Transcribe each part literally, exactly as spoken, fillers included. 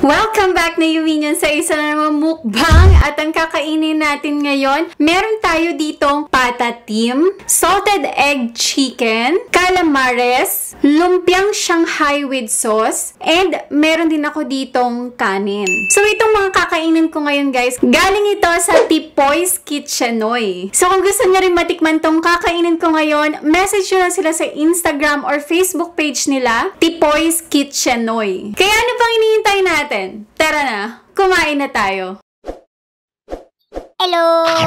Welcome back na Minion sa isa na naman mukbang at ang kakainin natin ngayon, meron tayo ditong patatim, salted egg chicken, calamares, lumpiang Shanghai with sauce, and meron din ako ditong kanin. So itong mga kakainin ko ngayon guys, galing ito sa Tipoy's Kitchenoy. So kung gusto nyo rin matikman tong kakainin ko ngayon, message nyo lang sila sa Instagram or Facebook page nila, Tipoy's Kitchenoy. Kaya ano pang hinihintay natin? Tara na, kumain na tayo. Hello!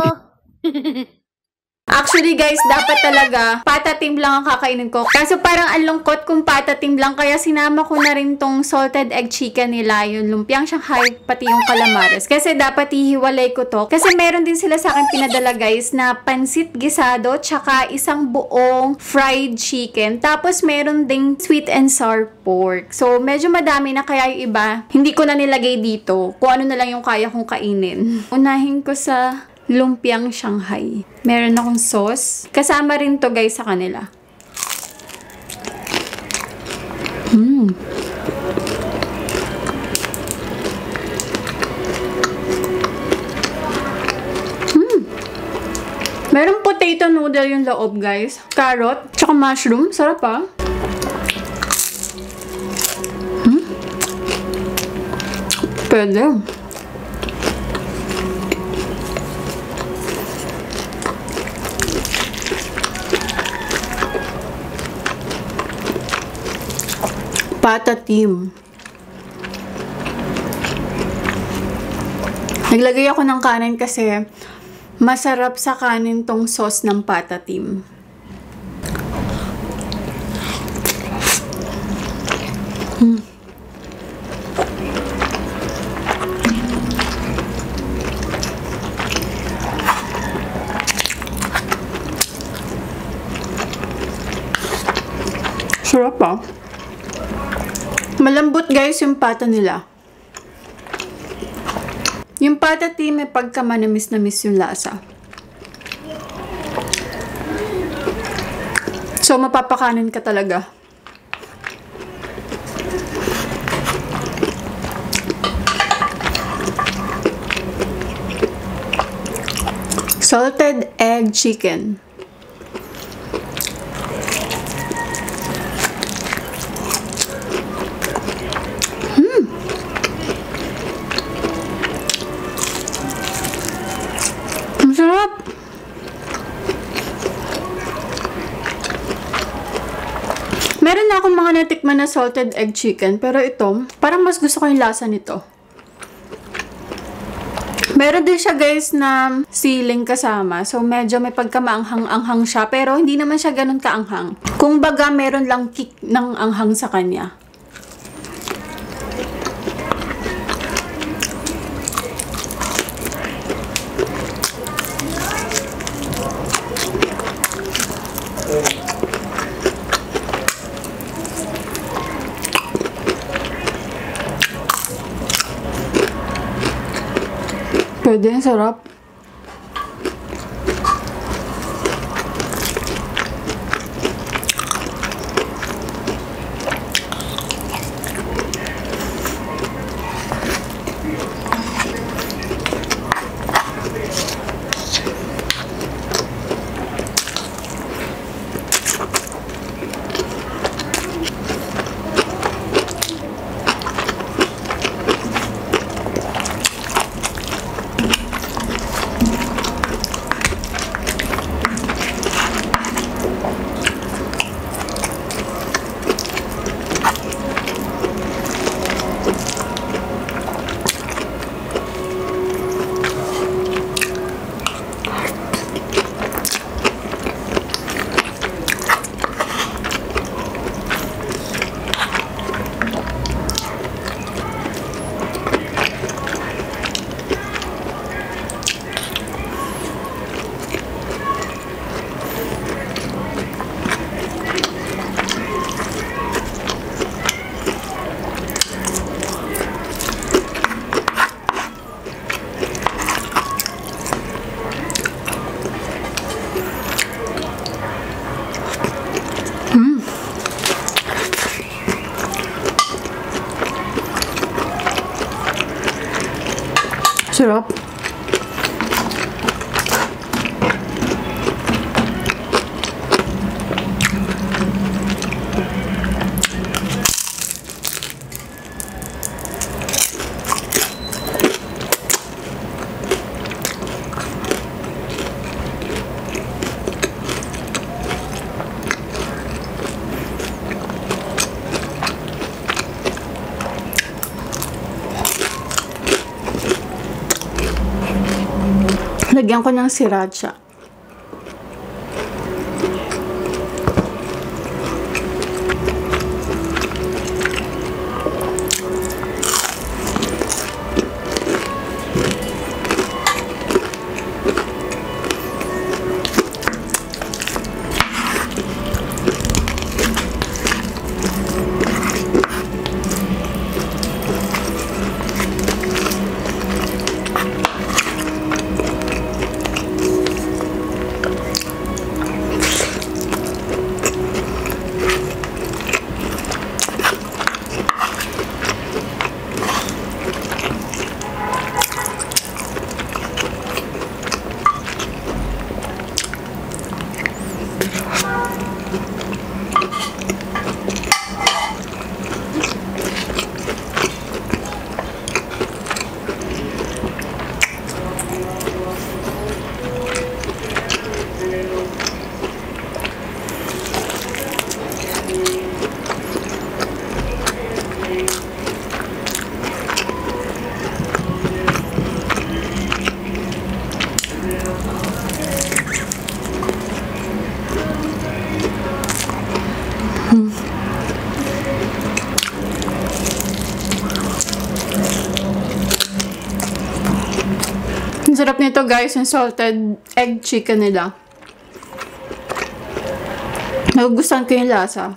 Actually guys, dapat talaga patatim lang ang kakainin ko. Kaso parang ang lungkot kung patatim lang, kaya sinama ko na rin tong salted egg chicken nila, yung lumpiang Shanghai, pati yung calamares. Kasi dapat hihiwalay ko to. Kasi meron din sila sa akin pinadala guys na pansit gisado, tsaka isang buong fried chicken. Tapos meron ding sweet and sour pork. So medyo madami na, kaya yung iba, hindi ko na nilagay dito. Kung ano na lang yung kaya kong kainin. Unahin ko sa lumpiang Shanghai. Meron akong sauce. Kasama rin to guys sa kanila. Hmm. Hmm. Meron potato noodle yung loob guys. Carrot, tsaka mushroom. Sarap ah. Hmm. Pwede. Patatim. Naglagay ako ng kanin kasi masarap sa kanin tong sauce ng patatim. Hmm. Sarap ah. Malambot guys yung pata nila. Yung patatim may pagka manamis-namis yung lasa. So mapapakanin ka talaga. Salted egg chicken. Sarap! Meron na akong mga natikman na salted egg chicken, pero ito, parang mas gusto ko yung lasa nito. Meron din siya guys na siling kasama, so medyo may pagkamaanghang-anghang siya, pero hindi naman siya ganun kaanghang. Kung baga, meron lang kick ng anghang sa kanya. Pwede, sarap. Sarap. Lagyan ko ng sriracha. Ang sarap nito guys, yung salted egg chicken nila. Nagugustuhan ko yung lasa.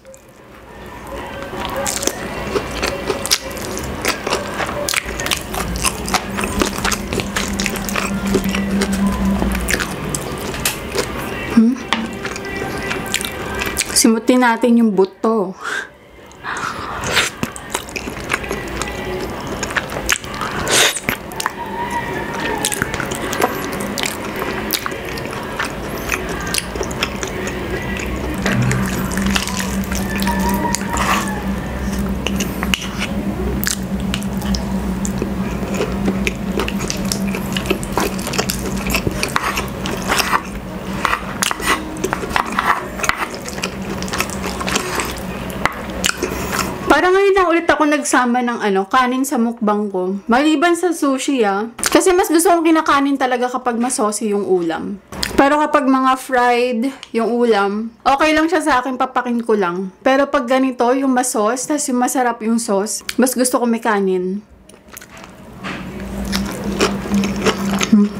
Hmm? Simutin natin yung buto. Parang ngayon lang ulit ako nagsama ng ano, kanin sa mukbang ko. Maliban sa sushi ah. Kasi mas gusto kong kinakanin talaga kapag masosi yung ulam. Pero kapag mga fried yung ulam, okay lang siya sa akin, papakin ko lang. Pero pag ganito, yung masos, tas yung masarap yung sauce, mas gusto ko may kanin. Hmm.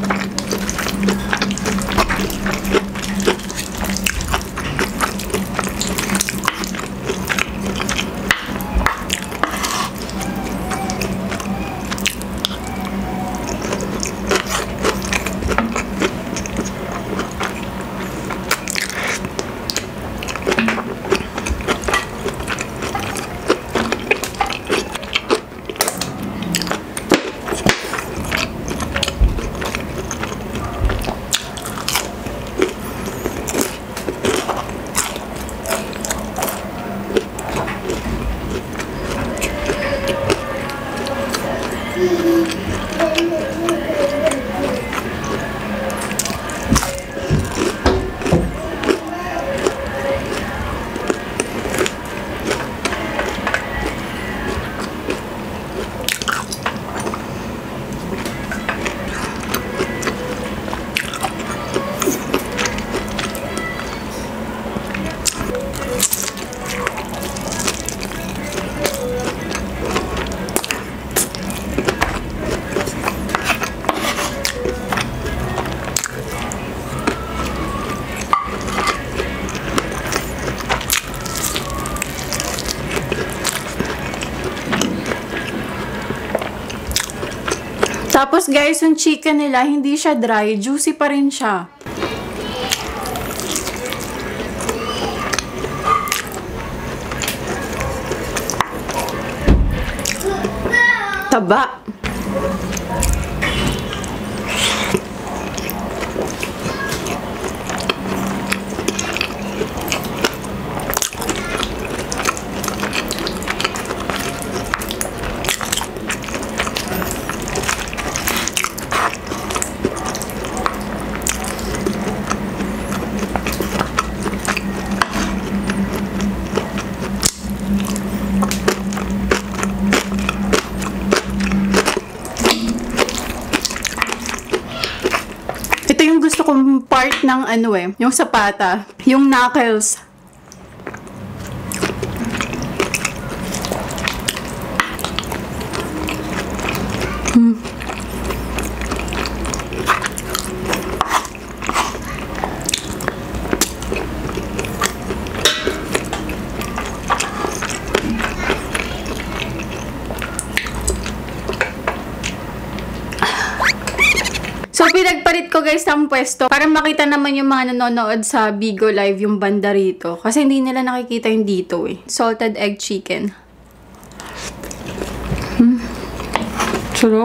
Tapos guys, yung chicken nila, hindi siya dry. Juicy pa rin siya. Taba. akong part ng ano eh, yung sapata, yung knuckles. Hmm. So, pinagpalit ko guys ang pwesto para makita naman yung mga nanonood sa Bigo Live yung banda rito. Kasi hindi nila nakikita yung dito eh. Salted egg chicken. Hmm. Sarap.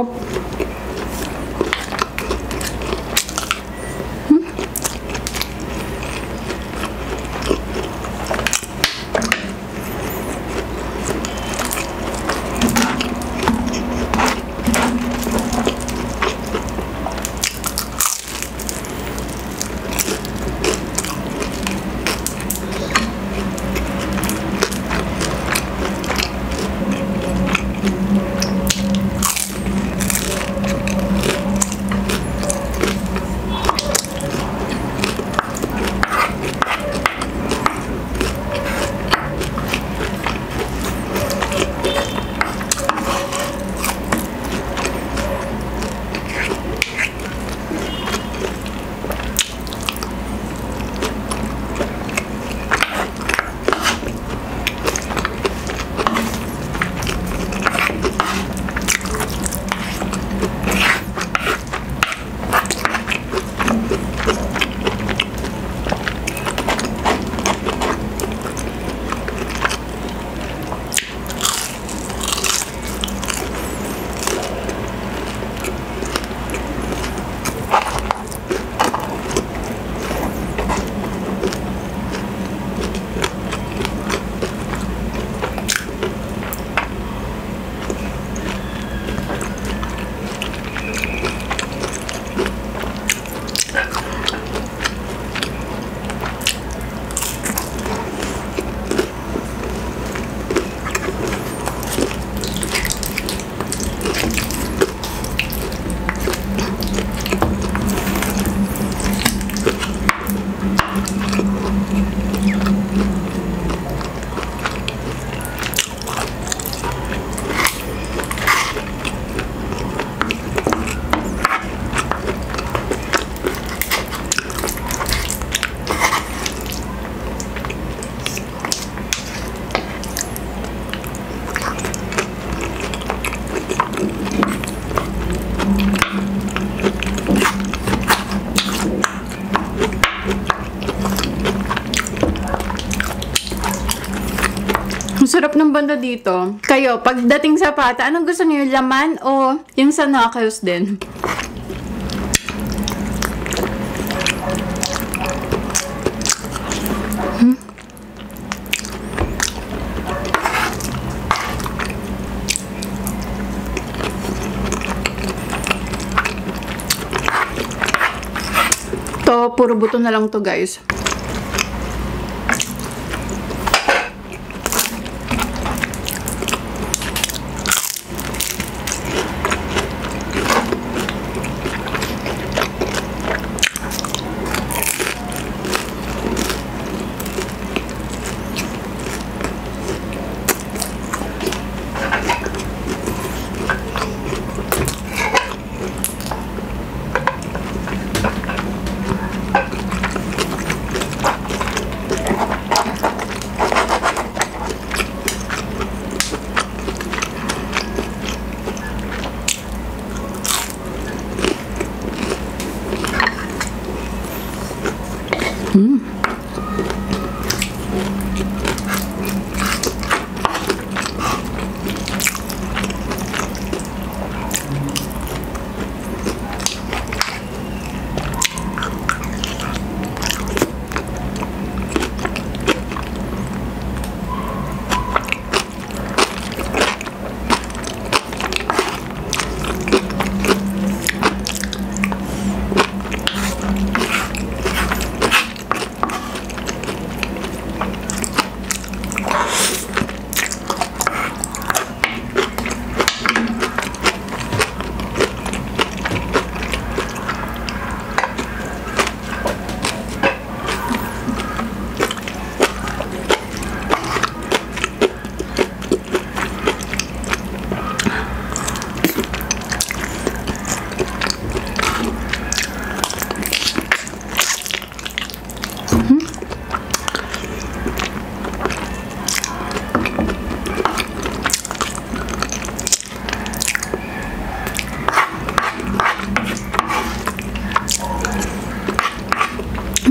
Ang sarap ng banda dito. Kayo, pagdating sa pata, anong gusto niyo? Laman o yung sa knuckles din? Hmm? To, puro buto na lang to guys.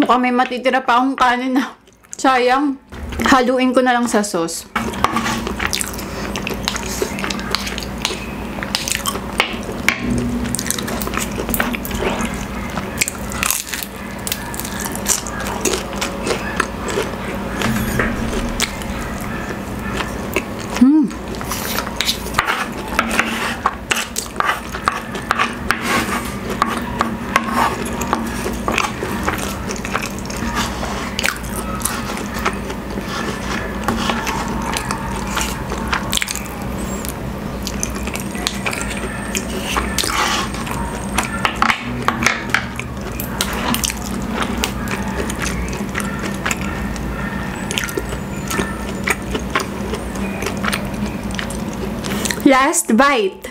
Mukhang may matitira pa akong kanin na. Sayang. Haluin ko na lang sa sauce. Last bite.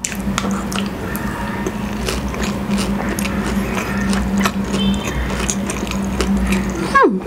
Hmm.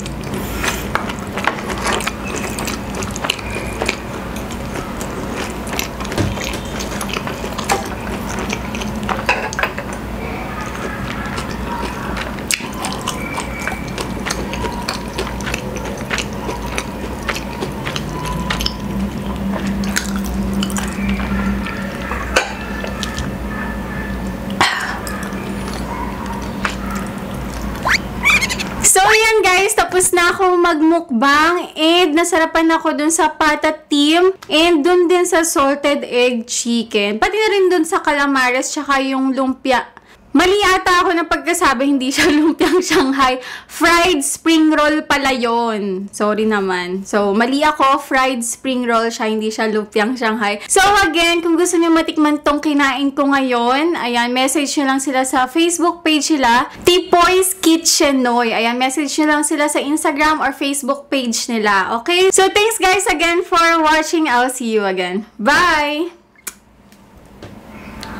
So, yan guys, tapos na ako magmukbang and nasarapan ako dun sa patatim and dun din sa salted egg chicken. Pati na rin dun sa calamares tsaka yung lumpia. Mali ata ako ng pagkasabi, hindi siya lumpiang Shanghai. Fried spring roll pala yun. Sorry naman. So, mali ako. Fried spring roll siya, hindi siya lumpiang Shanghai. So, again, kung gusto niyo matikman tong kinain ko ngayon, ayan, message nyo lang sila sa Facebook page nila, Tipoy's Kitchenoy. Ayan, message nyo lang sila sa Instagram or Facebook page nila. Okay? So, thanks guys again for watching. I'll see you again. Bye!